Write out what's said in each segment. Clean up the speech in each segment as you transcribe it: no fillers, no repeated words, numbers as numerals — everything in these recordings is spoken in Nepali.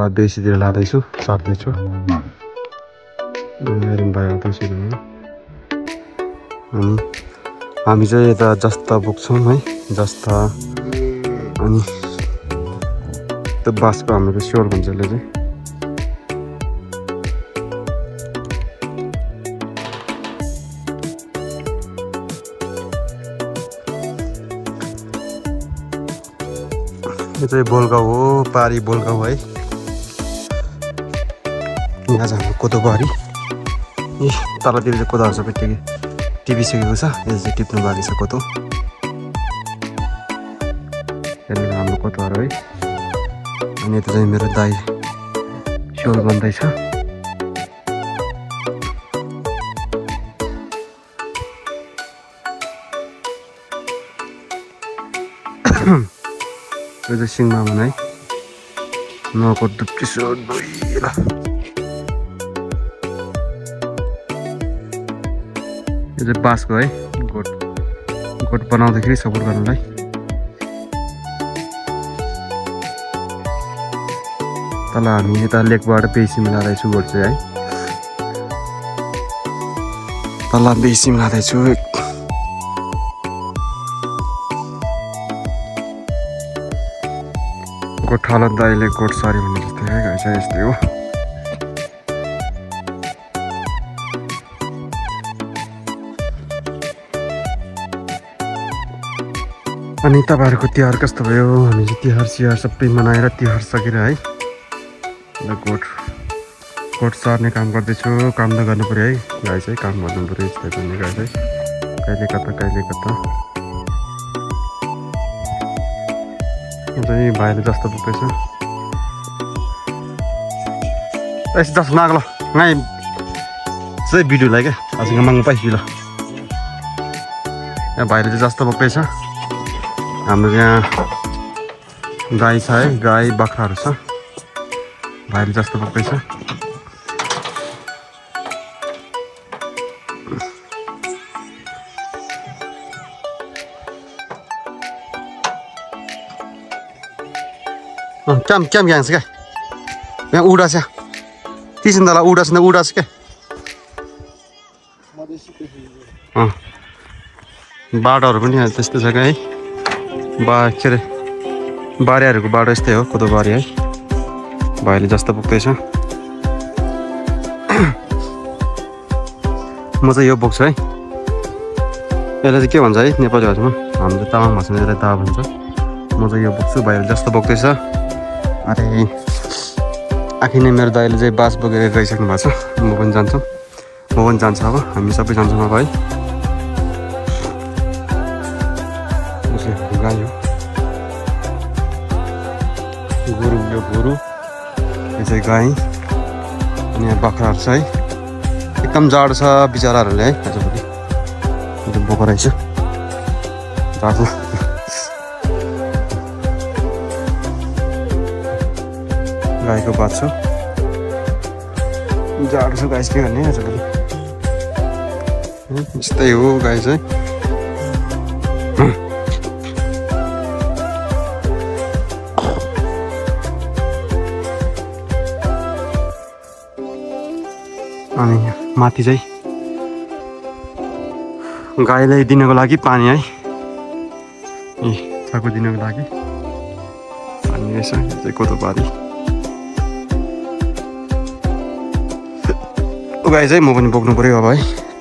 बेसीतिर लाँदैछु साट्दैछु हेरौँ भाइ आउँदैछु अनि हामी चाहिँ यता जस्ता बोक्छौँ है जस्ता अनि त्यो बाँसको हाम्रो स्योर भन्छ यसले चाहिँ यो चाहिँ बोलगाउँ हो पारी बोलगाउँ है यहाँ चाहिँ हाम्रो कोदो बारी ए तलतिर चाहिँ कोदोहरू सबै टिपिसकेको छ यो चाहिँ टिप्नु बारी छ कोदो यहाँनिर हाम्रो कोदोहरू है अनि यता चाहिँ मेरो दाइ स्योल बन्दैछ यो चाहिँ सिङमामुन है नको दुप्चिसो धोइला यो चाहिँ बाँसको है गोठ बनाउँदाखेरि सपोर्ट गर्नलाई तल हामी यता लेकबाट बेसी मिलाउँदैछु गोठ चाहिँ है तल बेसी मिलाउँदैछु गोठाला दाइले गोठ सारी भन्ने जस्तै है गाई चाहिँ यस्तै हो अनि तपाईँहरूको तिहार कस्तो भयो हामी चाहिँ तिहार सिहार सबै मनाएर तिहार सकेर है गोठ सार्ने काम गर्दैछु काम त गर्नु पऱ्यो है गाई चाहिँ काम गर्नु पऱ्यो यस्तै भन्ने गाई चाहिँ कहिले कता चाहिँ भाइले जस्तो पुग्दैछ यस्तो जस्तो नाग्लो गाई चाहिँ भिडियोलाई क्या आजको माग्नु पाइस ल यहाँ भाइले चाहिँ जस्तो पुग्दैछ हाम्रो यहाँ गाई छ है गाई बाख्राहरू छ भाइले जस्तो पुग्दैछ क्याम यहाँ क्या यहाँ उडास तिसन तल उडास न उडास क्या बाटोहरू पनि यहाँ त्यस्तै छ क्या है के अरे बारीहरूको बाटो यस्तै हो कोदो बारी है भाइले जस्तो पुग्दैछ म चाहिँ यो बोक्छु है यसलाई चाहिँ के भन्छ है नेपाली भाषामा हाम्रो तामाङ भाषामा यसलाई दा भन्छ म चाहिँ यो बोक्छु भाइले जस्तो बोक्दैछ अरे आखिर नै मेरो दाइले चाहिँ बास बोकेर गइसक्नु भएको छ म पनि जान्छु अब हामी सबै जान्छौँ अब है गाई हो गोरु यो गोरु यो चाहिँ गाई अनि यहाँ बाख्राहरू छ है एकदम जाडो छ बिचराहरूले है आजभोलि बोकेर रहेछ जाडो गाईको बाछो जाडो छ गाई के गर्ने आजभोलि यस्तै हो गाई चाहिँ अनि माथि चाहिँ गाईलाई दिनको लागि पानी है छाको दिनको लागि पानी रहेछ यो चाहिँ कोदो बारी गाई चाहिँ म पनि बोक्नु पऱ्यो अब है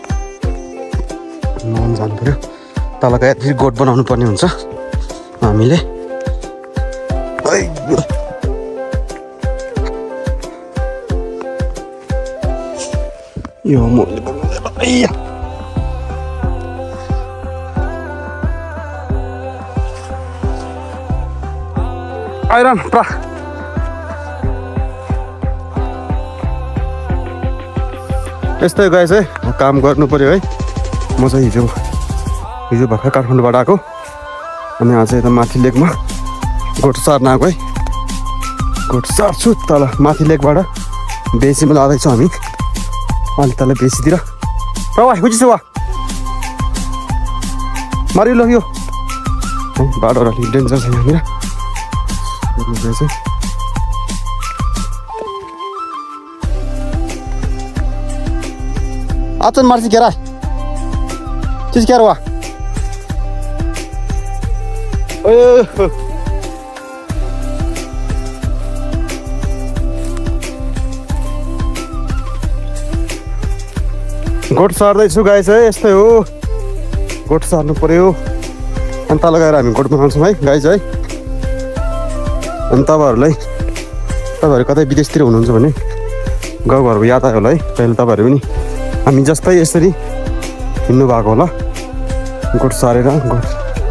म पनि जानु पऱ्यो तल गएर फेरि गोठ बनाउनु पर्ने हुन्छ हामीले यो मैले आइरन प्रा यस्तै गाई चाहिँ काम गर्नु पर्यो है म चाहिँ हिजो भर्खर काठमाडौँबाट आएको अनि आज यता माथि लेकमा गोठ सार्न आएको है गोठ सार्छु तल माथि लेकबाट बेसीमा लाँदैछौँ हामी अनि तल बेसीतिर प्रवाह बुझिसो वा मारियो ल यो बाटो अलिक डेन्जर छ यहाँनिर Acan marci kera. Cis kera wa. गोठ सार्दैछु गाइस है यस्तै हो गोठ सार्नु पर्यो अनि तल गएर हामी गोठ बनाउँछौँ है गाइस है अनि तपाईँहरू कतै विदेशतिर हुनुहुन्छ भने गाउँघरको याद आयो होला है पहिले तपाईँहरू पनि हामी जस्तै यसरी हिँड्नु भएको होला गोठ सारेर गोठ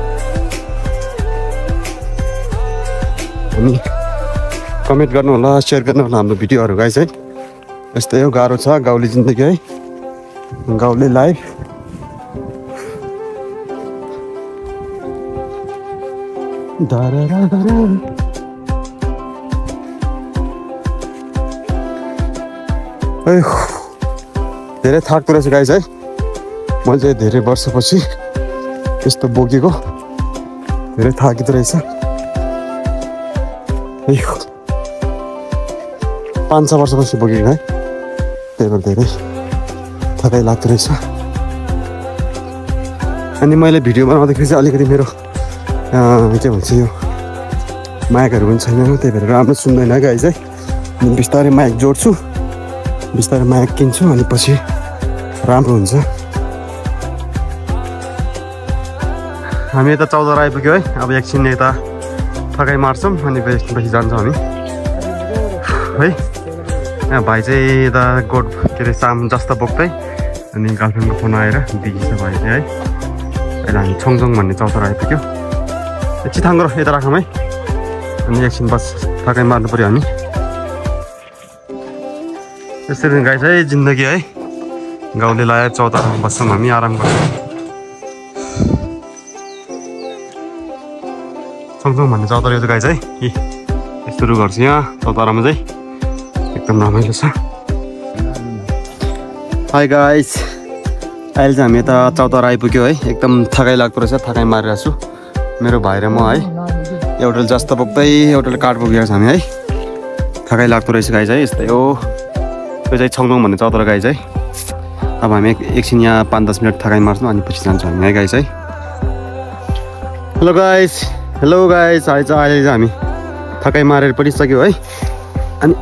अनि कमेन्ट गर्नु होला सेयर गर्नु होला हाम्रो भिडियोहरू गाइस है यस्तै हो गाह्रो छ गाउँले जिन्दगी है गाउँले लाइफ धेरै थाक्दो रहेछ गाइस है मैले चाहिँ धेरै वर्षपछि यस्तो बोकेको धेरै थाकिँदो रहेछ 5-6 वर्षपछि बोकेको है त्यही भएर धेरै थकाइ लाग्दो रहेछ अनि मैले भिडियो बनाउँदाखेरि चाहिँ अलिकति मेरो के भन्छ यो माइकहरू पनि छैन त्यही भएर राम्रो सुन्दैन गाइस है अनि बिस्तारै माइक जोड्छु बिस्तारै माइक किन्छु अनि पछि राम्रो हुन्छ हामी यता चौधरा आइपुग्यो है अब एकछिन यता थकाइ मार्छौँ अनि पछि जान्छौँ हामी है भाइ चाहिँ यता गोठ के अरे साम जस्ता बोक्दै अनि गर्लफ्रेन्डको फोन आएर बिजी छ भाइ चाहिँ है अहिले हामी छङछङ भन्ने चौधरा आइपुग्यो चिथाङ्गो यता राखौँ है अनि एकछिन बस थकाइ मार्नु पऱ्यो हामी यसरी गाइस है जिन्दगी है गाउँले लाएर चौतारामा बस्छौँ हामी आराम गर्छौँ सँगसँगै भन्ने चौतारा यो गाइस है यस्तो घर छ यहाँ चौतारामा चाहिँ एकदम रमाइलो छ हाई गाइस अहिले चाहिँ हामी यता चौतारा आइपुग्यो है एकदम थकाइ लाग्दो रहेछ थकाइ मारिरहेको छु मेरो भाइ र म है एउटाले जस्तो बोक्दै एउटाले काठ बोकेको छ हामी है थकाइ लाग्दो रहेछ गाइस है यस्तै हो यो चाहिँ छङछङ भन्ने चौतारा गाइस है अब हामी एकछिन यहाँ 5-10 मिनट थकाइ मार्छौँ अनि पछि जान्छौँ हामी है गाइस है हेलो गाइस अहिले चाहिँ हामी थकाइ मारेर पनि सक्यो है अनि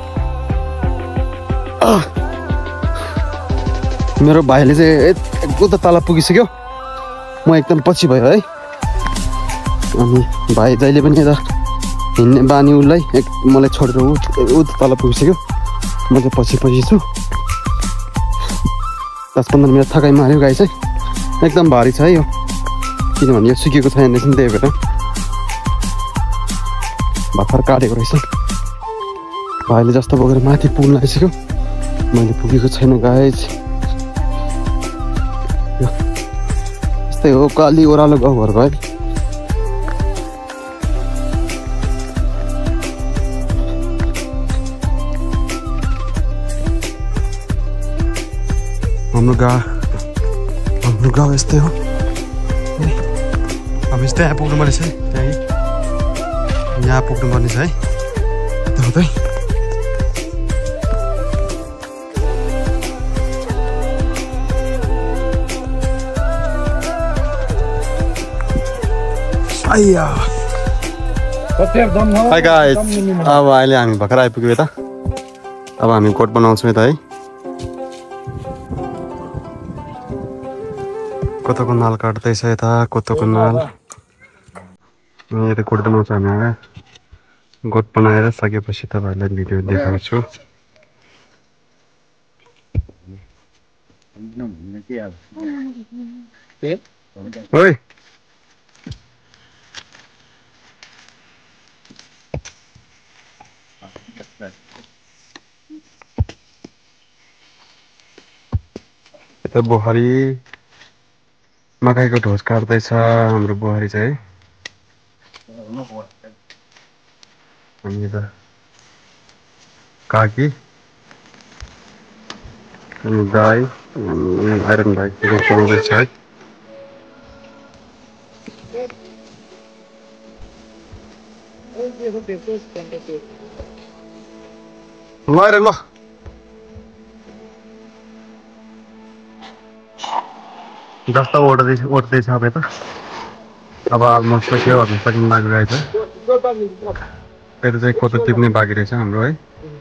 मेरो भाइले चाहिँ उता तल पुगिसक्यो म एकदम पछि भयो है अनि भाइ जहिले पनि यता हिँड्ने बानी उसलाई मलाई छोडेर उता तल पुगिसक्यो म चाहिँ पछि छु 10-15 मिनट थकाइ मार्यो गाइस है एकदम भारी छ है यो किनभने यो सुकेको छैन रहेछ नि त्यही भएर भर्खर काटेको रहेछ भाइले जस्तो बोकेर माथि पुग्न आइसक्यो मैले पुगेको छैन गाइस यस्तै हो काली ओह्रालो गाउँघरको है हाम्रो गाउँ यस्तै हो अब यस्तै यहाँ पुग्नुपर्ने छ है त्यहाँ यहाँ पुग्नुपर्ने छ है हुँदै हाई गाइस अब अहिले हामी भर्खर आइपुग्यो यता अब हामी कोट बनाउँछौँ यता है कोतोको नाल काट्दैछ यता कोतोको नाल यता कोट बनाउँछ हामी गोठ बनाएर सकेपछि तपाईँहरूलाई भिडियो देखाउँछु ओइ यता बुहारी मकैको ढोज काट्दैछ हाम्रो बुहारी चाहिँ अनि यता काकी अनि दाई आइरन भाइ चलाउँदैछ है ल जस्तो ओर्दैछ अब यता अब अलमोस्ट सेवाहरू सकिनु लागिरहेछ यता चाहिँ कोदो टिप्ने बाँकी रहेछ हाम्रो है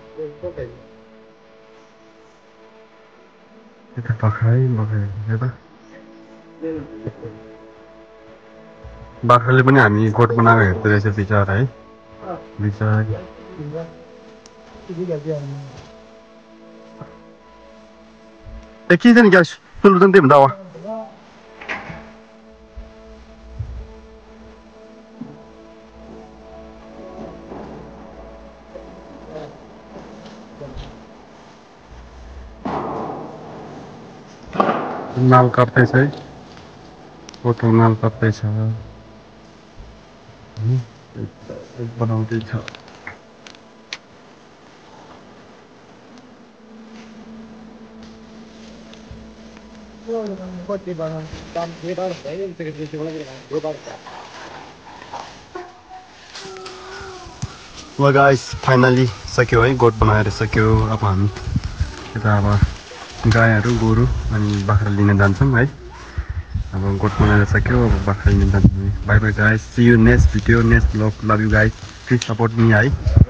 यता पखाइ यता बाख्राले पनि हामी गोठ बनाएर हेर्दो रहेछ बिचरा है बिचरा के छ नि ग्यास सुल्नु चाहिँ भन्दा नाल काट्दैछ है कोदो नाल काट्दैछ बनाउँदैछ ल गाइस फाइनली सक्यो है गोठ बनाएर सक्यो अब हामी यता अब गाईहरू गोरु अनि बाख्रा लिन जान्छौँ है अब गोठ बनाएर सक्यो अब बाख्रा लिन जान्छौँ bye bye guys see you next video next vlog love you guys please support me है